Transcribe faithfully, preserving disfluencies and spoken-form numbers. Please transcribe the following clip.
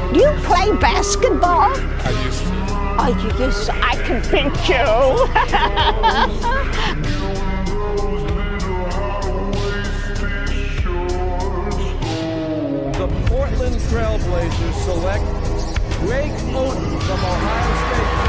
Do you play basketball? I used to. Oh, you used to. I can beat you. The Portland Trailblazers select Greg Oden from Ohio State.